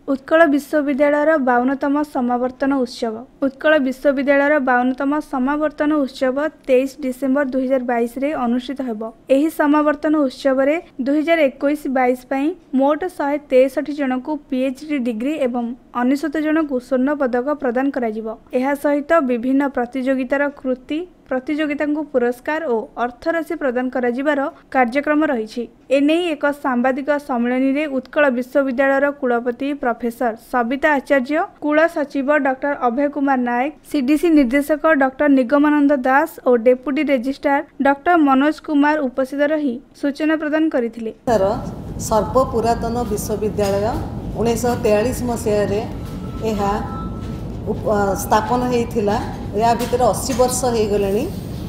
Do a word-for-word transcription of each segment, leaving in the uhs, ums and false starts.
उत्कल विश्वविद्यालय बावनतम समावर्तन उत्सव उत्कल विश्वविद्यालय बावनतम समावर्तन उत्सव तेईस डिसेम्बर दुई हजार बाईस रे अनुष्ठित होब। एही समावर्तन उत्सव रे दुई हजार इक्कीस बाईस पई मोट शहे तेसठ जन को पीएचडी डिग्री एवं अनेशत जन को स्वर्ण पदक प्रदान करा जिवो। एहा सहित विभिन्न प्रतियोगितार कृति प्रतियोगिता को पुरस्कार और अर्थराशि प्रदान करा जिवार कार्यक्रम रही। एने एक सांबादिक सम्मेलन में उत्कल विश्वविद्यालय कुलपति प्रोफेसर सविता आचार्य, कुल सचिव डॉक्टर अभय कुमार नायक, सीडीसी निर्देशक डॉक्टर निगमानंद दास और deputy registrar doctor Manoj Kumar उपस्थित रही सूचना प्रदान करथिले। सर्व पुरातन विश्वविद्यालय उन्नीस सौ तैंतालीस मसीह स्थापन होता या भितर अस्सी वर्ष हो गले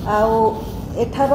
आठार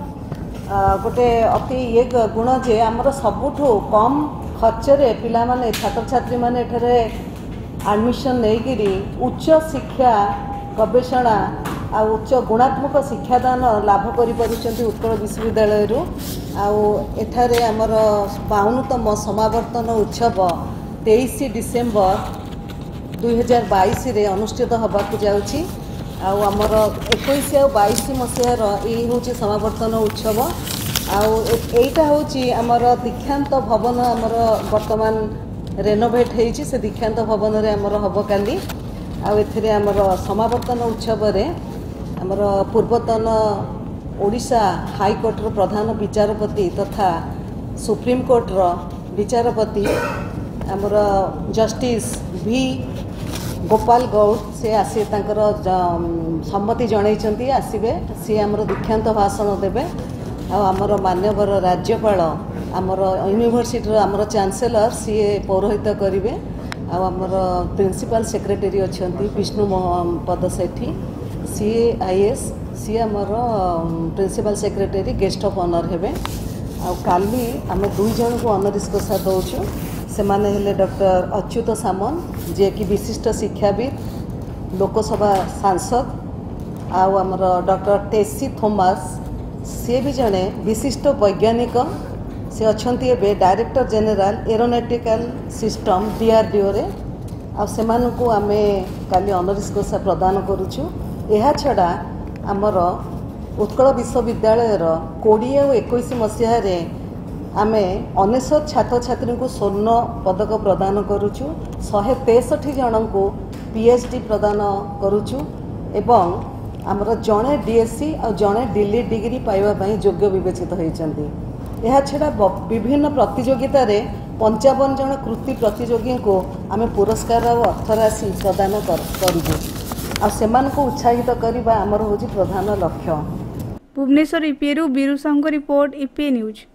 गोटे अति ये गुण जे आमर सबुठु कम खर्च रे पिला माने छात्र छात्री माने एठारे एडमिशन नहीं उच्च शिक्षा गवेषणा आ उच्च गुणात्मक शिक्षादान लाभ करि पारुचंती उत्कल विश्वविद्यालय रु आठारे आमर बावनतम समावर्तन उत्सव तेईस डिसेम्बर दुई हजार बाईस रे अनुष्ठित होबाकु जाउछि। आमर इक्कीस आ बाईस मसीहार यही हूँ समावर्तन उत्सव आईटा हूँ आमर दीक्षांत भवन आमर वर्तमान रेनोवेट होइछि से दीक्षांत भवन रे आमर हब काली आउ आमर समावर्तन उत्सव रे आमर पूर्वतन ओडिशा हाईकोर्टर प्रधान विचारपति तथा सुप्रीम कोर्टर विचारपति आमर जस्टिस भी गोपाल गौड़ से आसी तांकर सम्मति जनइचंती आसीबे सी आमर दीक्षांत भाषण देबे आमर मान्यवर राज्यपाल आमर यूनिवर्सिटी आमर चांसेलर सी पौरोहित करिवे आमर प्रिंसिपल सेक्रेटरी अछंती विष्णु पद सेठी सी आईएस सी आमर principal secretary guest of honour हेबे आ काली आम दुई जन को ऑनरिस्कोसा दौचु से माने हेले डॉक्टर अच्युत सामन जे कि विशिष्ट शिक्षाविद लोकसभा सांसद आउ आमर डॉक्टर टेसी थॉमस सी भी जड़े विशिष्ट वैज्ञानिक से अच्छी एवं director general aeronautical system DRDO रे आ सेमानकु आमे काली ऑनरिस्कोसा प्रदान करुछु। एहा छड़ा आमर उत्कल विश्वविद्यालय कोड़े और इक्कीस मसीह आमे अनेशत छात्र छात्री को स्वर्ण पदक प्रदान करुछु। शहे तेसठ जन को पीएचडी प्रदान करुछु एवं आमर जड़े डीएससी और जड़े डिलीट डिग्री पाइबापी योग्य विवेचित होती। यह छड़ा विभिन्न प्रतियोगिता रे पंचावन जन कृति प्रतियोगी को आमे पुरस्कार और अर्थराशि प्रदान करूँ आ उत्साहित करवा आमर हूँ प्रधान लक्ष्य। भुवनेश्वर ईपीए रु Biru Sahu report EPA news.